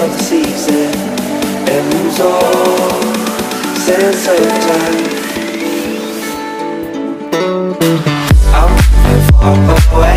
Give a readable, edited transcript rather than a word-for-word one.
of the season and lose all sense of time. I'm far away.